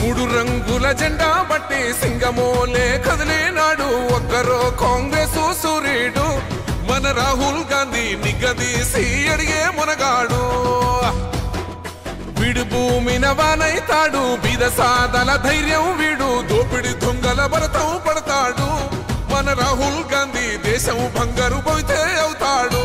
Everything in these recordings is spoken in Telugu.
మూడు రంగుల జెండా బట్టి సింగమోలే కదిలినాడు ఒక్కరో కాంగ్రెస్ సూర్యుడు మన రాహుల్ గాంధీ నిగదీసి అడిగే మునగాడు వీడు భూమిన వానైతాడు బీద సాదల ధైర్యం వీడు దోపిడి దొంగల భరతం పడతాడు మన రాహుల్ గాంధీ దేశం బంగారు పోతే అవుతాడు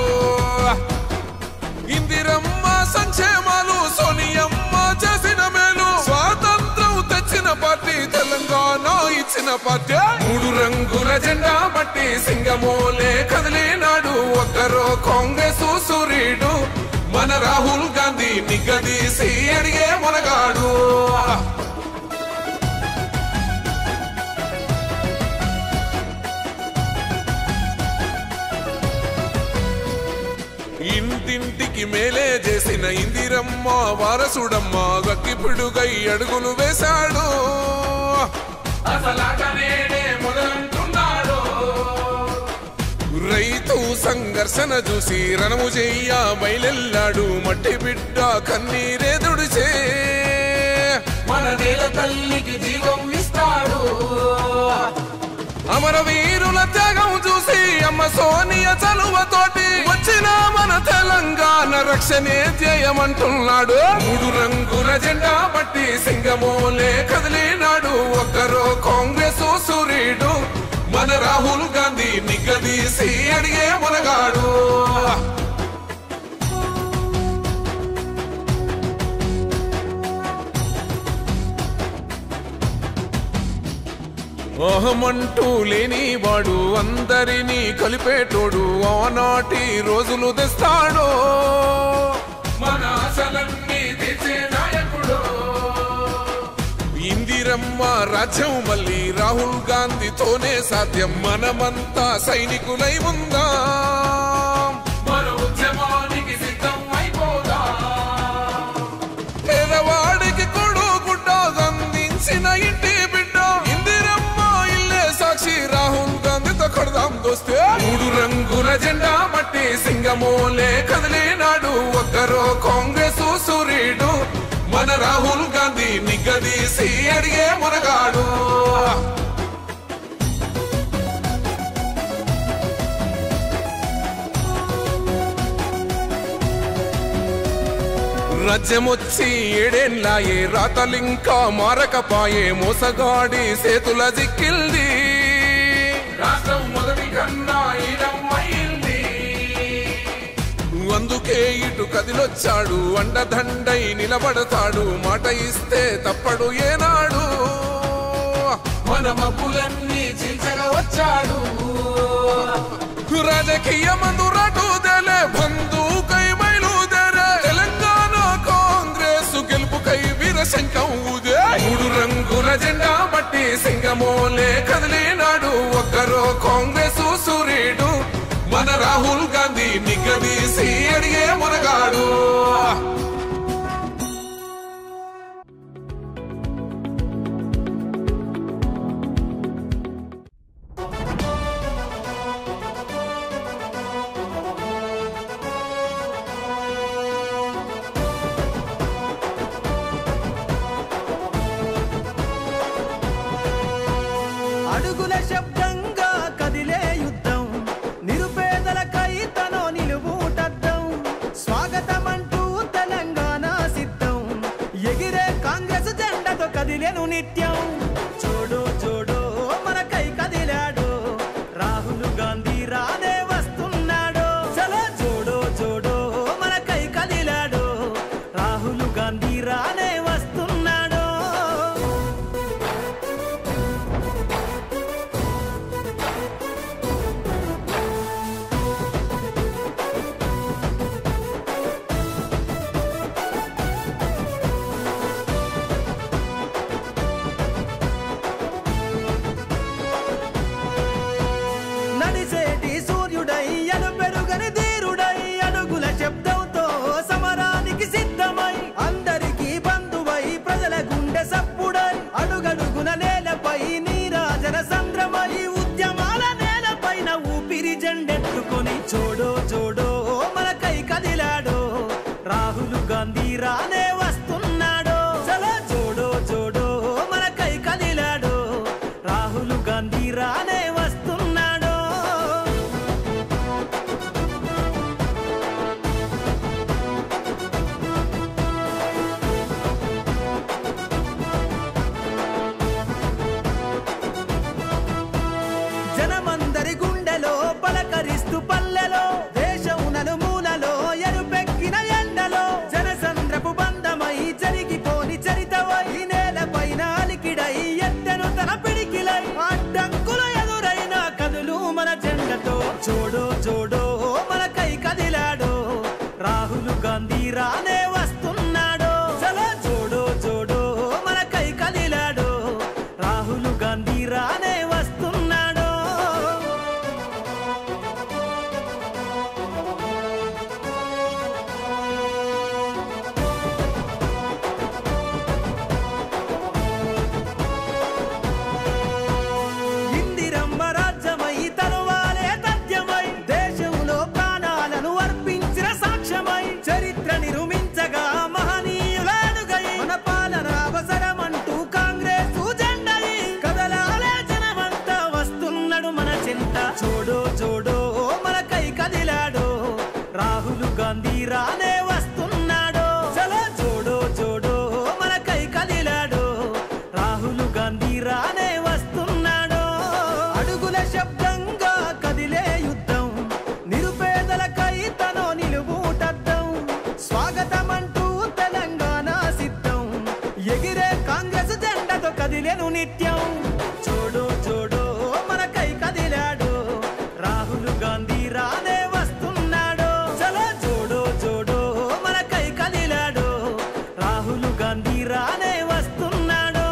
ఇందిరమ్మ సంక్షేమాలు సోనియమ్మ చేసిన మేలు స్వాతంత్రం తెచ్చిన పార్టీ తెలంగాణ ఇచ్చిన పార్టీ మూడు రంగుల జెండా బట్టి సింగమోలే కదిలినాడు ఒక్కరో కాంగ్రెస్ సూర్యుడు మన రాహుల్ గాంధీ నిగదీసి అడిగే మునగాడు ఇంటింటికి మేలే చేసిన ఇందిరమ్మ వారసుడమ్మ గక్కిపిడుగై అడుగులు వేశాడు రైతు సంఘర్షణ చూసి రణము చెయ్య బయలెల్లాడు మట్టి బిడ్డ కన్నీరే దుడిచే మన నేల తల్లికి జీవం ఇస్తాడు అమరవీరుల త్యాగం చూసి అమ్మ సోనియ చలువతోటి వచ్చిన మన తెలంగాణ రక్షణే ధ్యేయమంటున్నాడు మూడు రంగుల జెండా బట్టి సింగమోలే కదిలినాడు ఒక్కరో కాంగ్రెస్ సూర్యుడు మన రాహుల్ గాంధీ నిగదీసి అడిగే మునగాడు అహమంటూ లేని వాడు అందరినీ కలిపేటోడు ఆనాటి రోజులు తెస్తాడు మన ఆశలన్నీ తెచ్చే నాయకుడు ఇందిరమ్మ రాజ్యం మళ్ళీ రాహుల్ గాంధీతోనే సాధ్యం మనమంతా సైనికులై ఉందా మన ఉద్యమానికి సిద్ధం అయిపోదా పేదవాడికి కొడు గుడ్డ అందించిన ఇంటి బిడ్డ సాక్షి రాహుల్ గాంధీతో కొడదాం దోస్తే మూడు రంగుల జెండా బట్టి సింగమోలే కదిలినాడు ఒక్కరో కాంగ్రెస్ సూర్యుడు మన రాహుల్ గాంధీ నిగదీసి అడిగే మునగాడు రాజ్యమొచ్చి ఏడేళ్ళాయే రాతలింకా మారకపాయే మోసగాడి సేతుల జిక్కిల్ది రాష్ట్రం మొదటి కన్నా ఈడమ్మైంది అందుకే ఇటు కదిలొచ్చాడు అండదండై నిలబడతాడు మాట ఇస్తే తప్పడు ఏనాడు మన మబ్బులన్నీ చీల్చగా వచ్చాడు రాజకీయ మందురాటు దేలే బంధుకై బయలుదేరే తెలంగాణ కాంగ్రెస్ గెలుపుకై వీరశంఖం ఊదే మూడు రంగుల జెండా బట్టి సింగమోలే కదిలినాడు ఒక్కరో కాంగ్రెస్ సూర్యుడు మన రాహుల్ గాంధీ నిగదీసి అడిగే మునగాడు అడుగుల శబ్దంగా కదిలే యుద్ధం నిరుపేదలకై తనో నిలువుటద్దం స్వాగతమంటూ తెలంగాణ సిద్ధం ఎగిరే కాంగ్రెస్ జెండాతో కదిలేను నిత్యం జోడో జోడో మనకై కదిలాడు రాహుల్ గాంధీ రానే వస్తున్నాడు చలో జోడో జోడో మనకై కదిలాడు రాహుల్ గాంధీ రానే వస్తున్నాడు నడిసేటి సూర్యుడై అను పెరుగని ధీరుడై అడుగుల శబ్దంతో సమరానికి సిద్ధమై అందరికీ బంధువై ప్రజల గుండె సప్పుడై అడుగడుగున నేలపై నీరాజన సంద్రమై ఉద్యమాల నేలపైన ఊపిరి జెండెట్టుకొని జోడో జోడో మనకై కదిలాడు రాహుల్ గాంధీ రానే వస్తున్నాడు చలో జోడో జోడో మన జోడో మనకై కదిలాడో రాహుల్ గాంధీ రానే వస్తున్నాడో చలో జోడో జోడో మనకై కదిలాడో రాహుల్ గాంధీ రానే వస్తున్నాడో ఇందిరమ్మ రాజ్యమై తరువాలే తథ్యమై దేశంలో ప్రాణాలను అర్పించిన సాక్ష్యమై చరిత్ర నిర్మించగా మహనీయులాడుగై మన పాలన అవసరమంటూ కాంగ్రెస్ జెండై కదలాలే జనమంతా వస్తున్నాడు మన చింత జోడో జోడో మనకై కదిలాడో రాహుల్ గాంధీ రానే వస్తున్నాడో చలో జోడో జోడో మనకై కదిలాడో రాహుల్ గాంధీ రానే వస్తున్నాడో అడుగుల శబ్దంగా కదిలే యుద్ధం నిరుపేదలకై తనో నిలువుటద్దం స్వాగతమంటూ తెలంగాణ సిద్ధం ఎగిరే కాంగ్రెస్ జెండతో కదిలేను నిత్యం జోడో జోడో మనకై కదిలాడో రాహుల్ గాంధీ రానే వస్తున్నాడో చలో జోడో జోడో మనకై కదిలాడో రాహుల్ గాంధీ రానే వస్తున్నాడో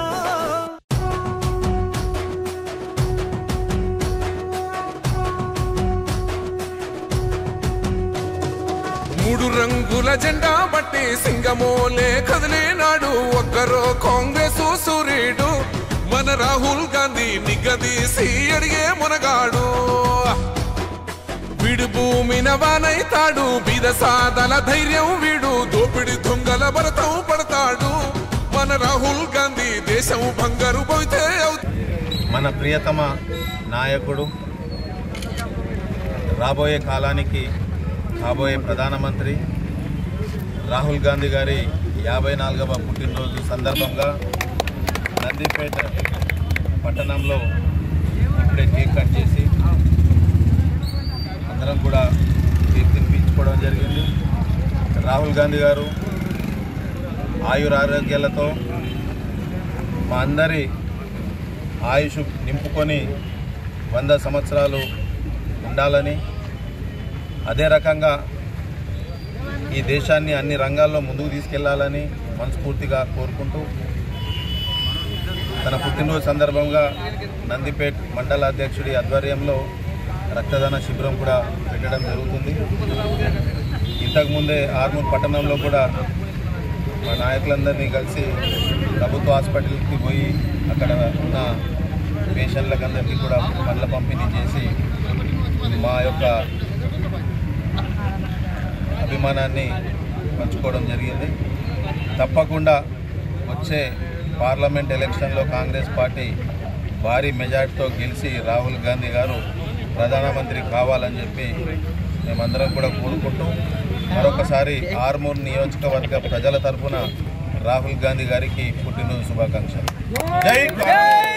మూడు రంగుల జెండా బట్టి సింగమోలే కదిలేనాడు ఒక్కరో కాంగ్రెస్ సూర్యుడు మన రాహుల్ గాంధీ నిగదీసి అడిగే మునగాడు వీడు భూమిన వానైతాడు బీద సాదల ధైర్యం వీడు దోపిడి దొంగల భరతం పడతాడు మన రాహుల్ గాంధీ దేశం బంగారు పోతే మన ప్రియతమ నాయకుడు రాబోయే కాలానికి కాబోయే ప్రధానమంత్రి రాహుల్ గాంధీ గారి 54వ పుట్టినరోజు సందర్భంగా నందిపేట పట్టణంలో ఇప్పుడే కేక్ కట్ చేసి అందరం కూడా కేక్ తినిపించుకోవడం జరిగింది. రాహుల్ గాంధీ గారు ఆయురారోగ్యాలతో మా అందరి ఆయుష్ నింపుకొని 100 సంవత్సరాలు ఉండాలని, అదే రకంగా ఈ దేశాన్ని అన్ని రంగాల్లో ముందుకు తీసుకెళ్లాలని మనస్ఫూర్తిగా కోరుకుంటూ తన పుట్టినరోజు సందర్భంగా నందిపేట్ మండల అధ్యక్షుడి ఆధ్వర్యంలో రక్తదాన శిబిరం కూడా పెట్టడం జరుగుతుంది. ఇంతకుముందే ఆర్మూర్ పట్టణంలో కూడా మా నాయకులందరినీ కలిసి ప్రభుత్వ హాస్పిటల్కి పోయి అక్కడ ఉన్న పేషెంట్లకు అందరికీ కూడా పండ్ల పంపిణీ చేసి మా యొక్క అభిమానాన్ని పంచుకోవడం జరిగింది. తప్పకుండా వచ్చే పార్లమెంట్ ఎలక్షన్లో కాంగ్రెస్ పార్టీ భారీ మెజార్టీతో గెలిచి రాహుల్ గాంధీ గారు ప్రధానమంత్రి కావాలని చెప్పి మేమందరం కూడా కోరుకుంటూ మరొకసారి ఆర్మూర్ నియోజకవర్గ ప్రజల తరఫున రాహుల్ గాంధీ గారికి పుట్టినరోజు శుభాకాంక్షలు. జై కాంగ్రెస్.